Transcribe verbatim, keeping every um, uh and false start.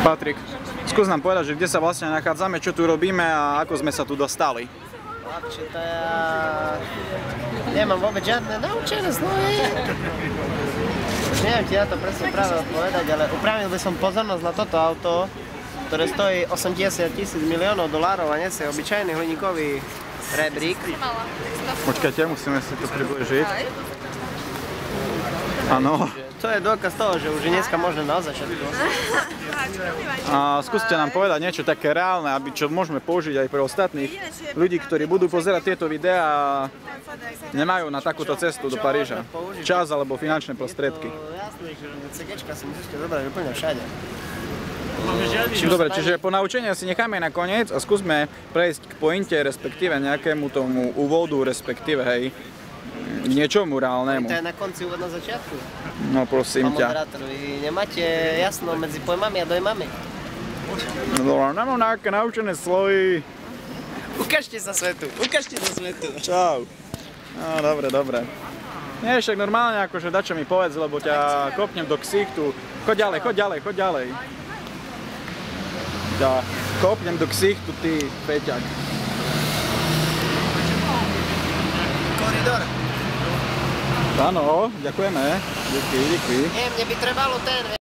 Patrik, skús nám povedať, že kde sa vlastne nachádzame, čo tu robíme a ako sme sa tu dostali. Chlapče, to ja... Nemám vôbec žiadne naučené sloje. Už neviem ti na to presne práve odpovedať, ale upravil by som pozornosť na toto auto, ktoré stojí osemdesiat tisíc miliónov dolárov a nesie obyčajný hliníkový rebrík. Počkajte, musíme si to približiť. Áno. To je dôkaz toho, že už je dneska možné na začiatku. A skúste nám povedať niečo také reálne, aby čo môžeme použiť aj pre ostatných ľudí, ktorí budú pozerať tieto videá a nemajú na takúto cestu do Paríža. Čas alebo finančné prostriedky. Jasné, že céčka si musíte zobrať úplne všade. Dobre, čiže po naučení si necháme na koniec a skúsme prejsť k pointe, respektíve nejakému tomu úvodu, respektíve hej, k niečomu reálnemu. To je na konci úvod na začiatku. No prosím ťa. Moderátor, vy nemáte jasno medzi pojmami a dojmami? No dobrá, nemám nejaké naučené slohy. Ukážte sa svetu, ukážte sa svetu. Čau. No dobre, dobre. Nie, však normálne akože dačo mi povedz, lebo ťa kopnem do ksichtu. Choď ďalej, choď ďalej, choď ďalej. Ťa kopnem do ksichtu, ty feťak. Koridor. Áno, ďakujeme. Díky, díky. Nie, mne by trebalo ten,